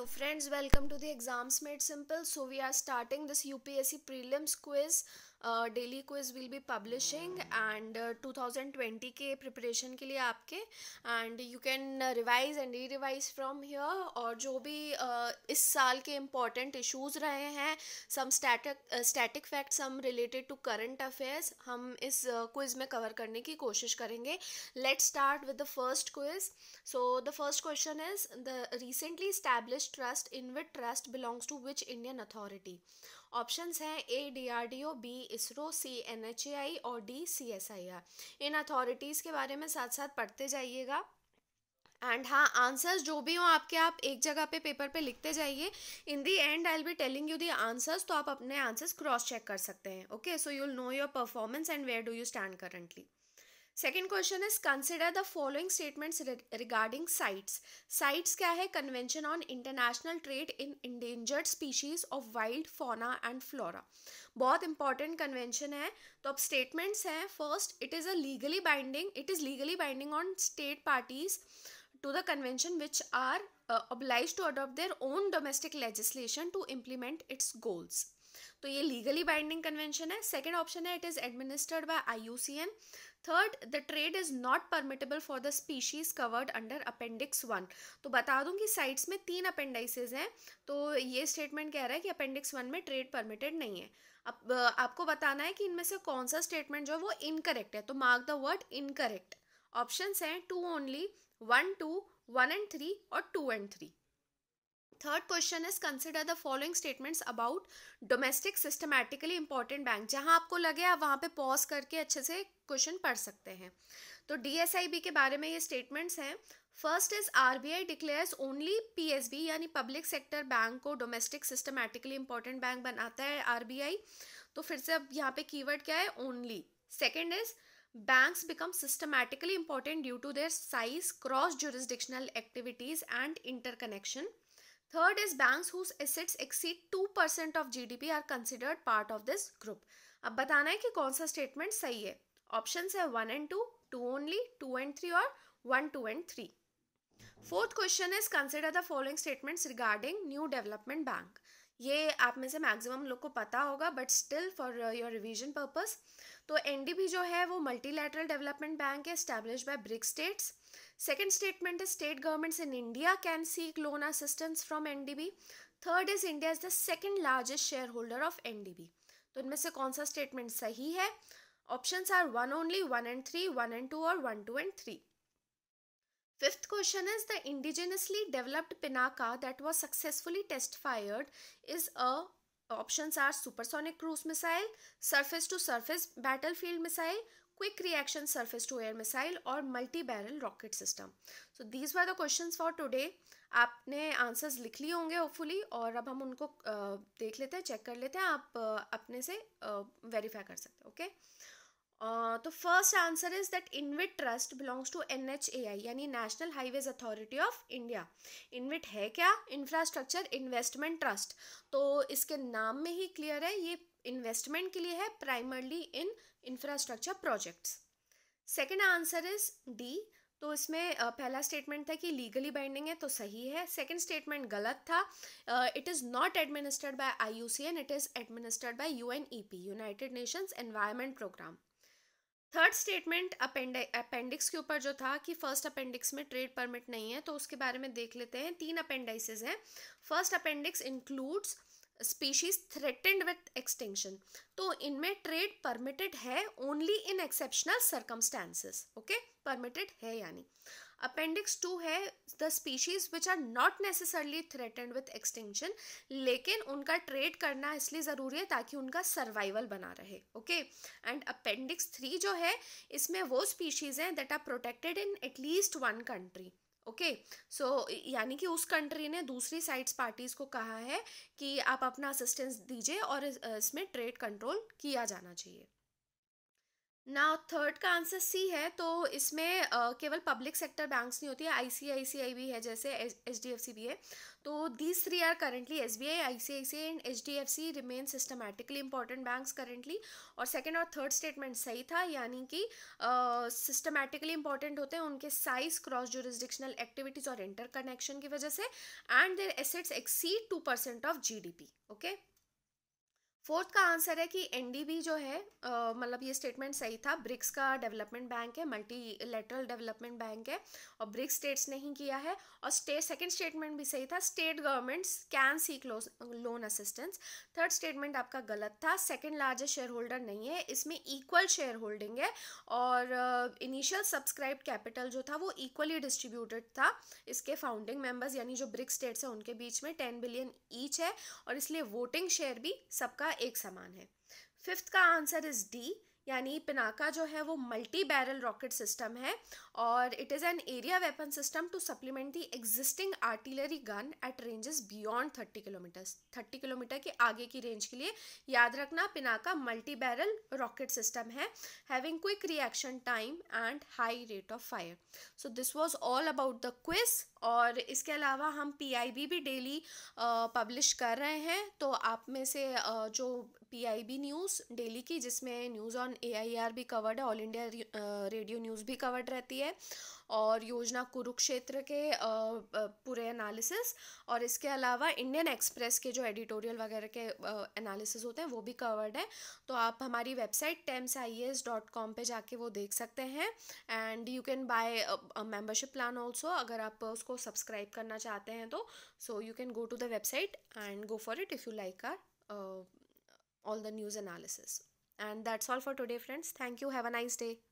Friends, welcome to the Exams Made Simple. So we are starting this UPSC Prelims quiz. Daily quiz will be publishing and 2020 के preparation के लिए आपके and you can revise and re-revise from here. और जो भी इस साल के important issues रहे हैं, some static facts, some related to current affairs, हम इस quiz में cover करने की कोशिश करेंगे. Let's start with the first quiz. So the first question is, the recently established trust InvIT trust belongs to which Indian authority? Options हैं A DRDO, B ISRO, C NHAI और D CSIR. इन authorities के बारे में साथ साथ पढ़ते जाइएगा एंड हाँ, आंसर्स जो भी हो आपके आप एक जगह पे पेपर पे लिखते जाइए. In the end I will be telling you the answers, तो आप अपने आंसर्स क्रॉस चेक कर सकते हैं. Okay, so you will know your performance and where do you stand currently. Second question is, consider the following statements regarding CITES. CITES क्या है? Convention on International Trade in Endangered Species of Wild Fauna and Flora. बहुत important convention है. तो अब statements हैं. First, it is legally binding on state parties to the convention which are obliged to adopt their own domestic legislation to implement its goals. तो ये legally binding convention है. Second option है, it is administered by IUCN. Third, the trade is not permittable for the species covered under appendix 1. तो बता दूं कि sites में 3 अपेंडाइसेज हैं, तो ये स्टेटमेंट कह रहा है कि अपेंडिक्स 1 में ट्रेड परमिटेड नहीं है. अब आपको बताना है कि इनमें से कौन सा स्टेटमेंट जो है वो इनकरेक्ट है, तो mark the word incorrect. Options हैं 2 ओनली, 1 2, 1 and 3 और 2 and 3. Third question is, consider the following statements about domestic systematically important bank. जहां आपको लगे आप वहां पे पॉज करके अच्छे से क्वेश्चन पढ़ सकते हैं. तो DSIB के बारे में ये स्टेटमेंट्स हैं. First is, RBI declares only PSB यानी पब्लिक सेक्टर बैंक को डोमेस्टिक सिस्टमैटिकली इंपॉर्टेंट बैंक बनाता है RBI. तो फिर से अब यहाँ पे कीवर्ड क्या है? Only. Second is, banks become systematically important due to their size, cross jurisdictional activities and interconnection. Third is, banks whose assets exceed 2% of GDP are considered part of this group. अब बताना है कि कौन सा statement सही है. Options है 1 and 2, 2 only, 2 and 3 और 1 2 and 3. Fourth question is, consider the following statements regarding new development bank. ये आप में से मैक्सिमम लोग को पता होगा, but still for your revision purpose. तो NDB जो है वो मल्टीलैटरल डेवलपमेंट बैंक है, established by BRIC states. Second statement is, state governments in India can seek loan assistance from NDB. Third is, India is the second largest shareholder of NDB. तो इनमें से कौन सा statement सही है? Options are 1 only, 1 and 3, 1 and 2 और 1 2 and 3. Fifth question is, the indigenously developed Pinaka that was successfully test fired is a, options are supersonic cruise missile, surface to surface battlefield missile, quick reaction surface to air missile और multi barrel rocket system. So these were the questions for today. आपने answers लिख लिए होंगे hopefully, और अब हम उनको देख लेते हैं, चेक कर लेते हैं. आप अपने से वेरीफाई कर सकते हैं. ओके, तो first answer is that InvIT trust belongs to NHAI यानी national highways authority of India. InvIT है क्या? Infrastructure investment trust. तो इसके नाम में ही क्लियर है, ये इन्वेस्टमेंट के लिए है, primarily in infrastructure projects. Second answer is D. तो इसमें पहला स्टेटमेंट था कि लीगली बाइंडिंग है, तो सही है. सेकेंड स्टेटमेंट गलत था. It is not administered by IUCN, it is administered by UNEP, united nations environment programme. Third statement appendix के ऊपर जो था कि फर्स्ट अपेंडिक्स में ट्रेड परमिट नहीं है, तो उसके बारे में देख लेते हैं. 3 अपेंडाइसेस हैं. First appendix includes species threatened with extinction. तो इनमें ट्रेड परमिटेड है only in exceptional circumstances. Okay, permitted है यानी. अपेंडिक्स 2 है the species which are not necessarily threatened with extinction, लेकिन उनका ट्रेड करना इसलिए ज़रूरी है ताकि उनका सर्वाइवल बना रहे. ओके, एंड अपेंडिक्स 3 जो है, इसमें वो स्पीशीज़ हैं that are protected in at least 1 country. Okay, so यानी कि उस कंट्री ने दूसरी साइड्स पार्टीज़ को कहा है कि आप अपना असिस्टेंस दीजिए और इसमें ट्रेड कंट्रोल किया जाना चाहिए. ना थर्ड का आंसर सी है। तो इसमें केवल पब्लिक सेक्टर बैंक्स नहीं होती है, आईसीआईसीआई भी है, जैसे एचडीएफसी भी है। तो these three are currently SBI, ICICI and HDFC remain systematically important banks currently. और सेकंड और थर्ड स्टेटमेंट सही था, यानी कि सिस्टमैटिकली इंपॉर्टेंट होते हैं उनके साइज, क्रॉस जुरिस्डिक्शनल एक्टिविटीज और इंटरकनेक्शन की वजह से, and their assets exceed 2% of GDP. Okay. Fourth का आंसर है कि एनडीबी जो है, मतलब ये स्टेटमेंट सही था, ब्रिक्स का डेवलपमेंट बैंक है, मल्टीलेटरल डेवलपमेंट बैंक है, और ब्रिक्स स्टेट्स ने ही किया है। और सेकंड स्टेटमेंट भी सही था, state governments can seek loan assistance. Third statement आपका गलत था, सेकंड लार्जेस्ट शेयर होल्डर नहीं है, इसमें इक्वल शेयर होल्डिंग है, और इनिशियल सब्सक्राइब्ड कैपिटल जो था वो इक्वली डिस्ट्रीब्यूटेड था। इसके फाउंडिंग मेंबर्स यानी जो ब्रिक्स स्टेट्स हैं उनके बीच में 10 बिलियन ईच है, और इसलिए वोटिंग शेयर भी सबका एक समान है। फिफ्थ का आंसर इज डी, यानी पिनाका जो है वो मल्टी बैरल रॉकेट सिस्टम है, और it is an area weapon system to supplement the existing artillery gun at ranges beyond 30 kilometers. 30 kilometer के आगे की रेंज के लिए याद रखना, Pinaka multi barrel rocket system है, having quick reaction time and high rate of fire. So this was all about the quiz. और इसके अलावा हम पीआईबी भी डेली पब्लिश कर रहे हैं, तो आप में से जो पीआईबी न्यूज़ डेली की, जिसमें न्यूज़ ऑन एआईआर भी कवर्ड है, ऑल इंडिया रेडियो न्यूज़ भी कवर्ड रहती है, और योजना कुरुक्षेत्र के पूरे एनालिसिस, और इसके अलावा इंडियन एक्सप्रेस के जो एडिटोरियल वगैरह के एनालिसिस होते हैं वो भी कवर्ड है। तो आप हमारी वेबसाइट temsies.com पे जाके वो देख सकते हैं, and you can buy membership plan also, अगर आप उसको सब्सक्राइब करना चाहते हैं तो। So you can go to the website and go for it if you like or all the news analysis. And that's all for today, friends. Thank you. Have a nice day.